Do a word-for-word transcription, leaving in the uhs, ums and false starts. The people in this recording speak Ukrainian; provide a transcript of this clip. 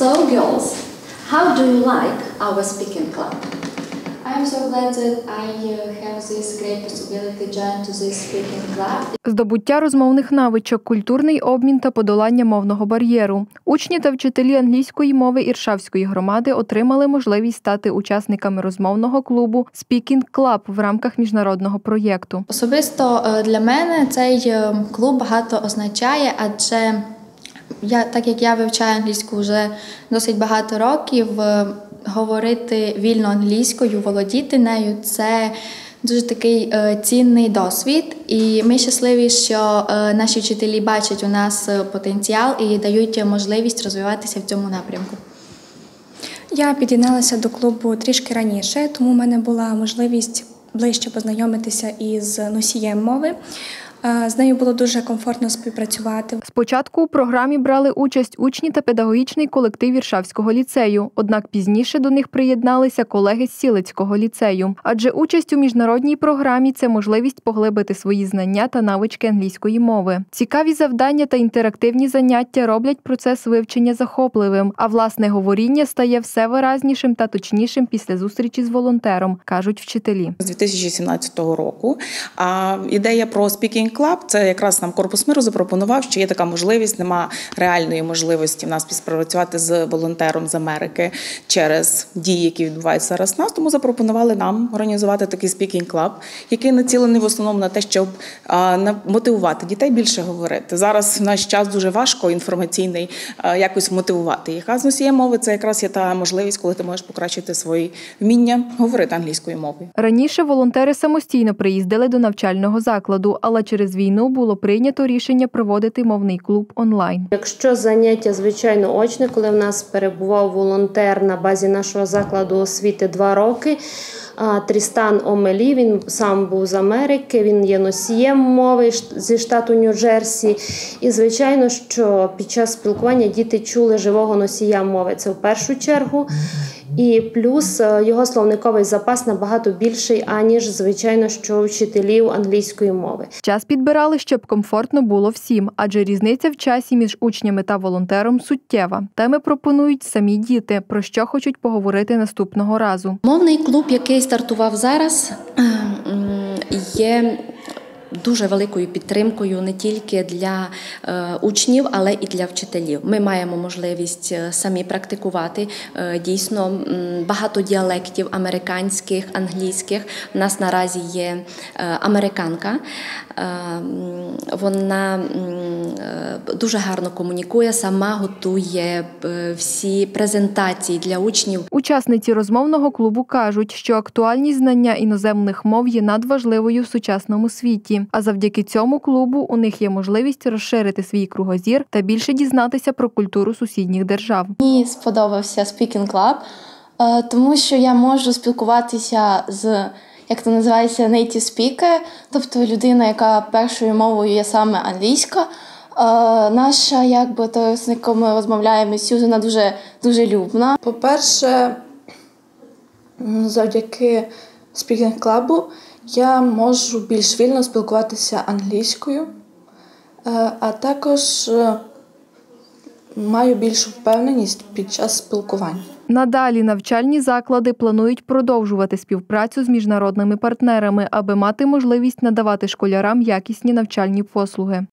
So girls, how do you like our speaking club? I am so glad that I have this great possibility to join to this speaking club. Здобуття розмовних навичок, культурний обмін та подолання мовного бар'єру. Учні та вчителі англійської мови Іршавської громади отримали можливість стати учасниками розмовного клубу Speaking Club в рамках міжнародного проєкту. Особисто для мене цей клуб багато означає, адже я, так як я вивчаю англійську вже досить багато років, говорити вільно англійською, володіти нею – це дуже такий е, цінний досвід. І ми щасливі, що е, наші вчителі бачать у нас потенціал і дають можливість розвиватися в цьому напрямку. Я під'єдналася до клубу трішки раніше, тому в мене була можливість ближче познайомитися із носієм мови. З нею було дуже комфортно співпрацювати. Спочатку у програмі брали участь учні та педагогічний колектив Іршавського ліцею, однак пізніше до них приєдналися колеги з Сілецького ліцею. Адже участь у міжнародній програмі – це можливість поглибити свої знання та навички англійської мови. Цікаві завдання та інтерактивні заняття роблять процес вивчення захопливим, а власне говоріння стає все виразнішим та точнішим після зустрічі з волонтером, кажуть вчителі. З дві тисячі сімнадцятого року а, ідея про Speaking Club – це якраз нам Корпус миру запропонував, що є така можливість, нема реальної можливості в нас співпрацювати з волонтером з Америки через дії, які відбуваються зараз в нас, тому запропонували нам організувати такий Speaking Club, який націлений в основному на те, щоб а, мотивувати дітей більше говорити. Зараз в наш час дуже важко інформаційний а, якось мотивувати їх. А з носієм мови це якраз є та можливість, коли ти можеш покращити свої вміння говорити англійською мовою. Раніше волонтери самостійно приїздили до навчального закладу, але через Через війну було прийнято рішення проводити мовний клуб онлайн. Якщо заняття, звичайно, очне, коли в нас перебував волонтер на базі нашого закладу освіти два роки, Трістан Омелі, він сам був з Америки, він є носієм мови зі штату Нью-Джерсі. І, звичайно, що під час спілкування діти чули живого носія мови, це в першу чергу. І плюс його словниковий запас набагато більший, аніж, звичайно, що у вчителів англійської мови. Час підбирали, щоб комфортно було всім, адже різниця в часі між учнями та волонтером суттєва. Теми пропонують самі діти, про що хочуть поговорити наступного разу. Мовний клуб, який стартував зараз, є дуже великою підтримкою не тільки для е, учнів, але і для вчителів. Ми маємо можливість самі практикувати е, дійсно багато діалектів американських, англійських. У нас наразі є е, американка. Е, вона е, дуже гарно комунікує, сама готує е, всі презентації для учнів. Учасниці розмовного клубу кажуть, що актуальність знання іноземних мов є надважливою в сучасному світі. А завдяки цьому клубу у них є можливість розширити свій кругозір та більше дізнатися про культуру сусідніх держав. Мені сподобався Speaking Club, тому що я можу спілкуватися з, як це називається, native speaker, тобто людина, яка першою мовою є саме англійська. Наша, якби, то, з якою ми розмовляємо, Сюзанна дуже, дуже любна. По-перше, завдяки Speaking Club я можу більш вільно спілкуватися англійською, а також маю більшу впевненість під час спілкування. Надалі навчальні заклади планують продовжувати співпрацю з міжнародними партнерами, аби мати можливість надавати школярам якісні навчальні послуги.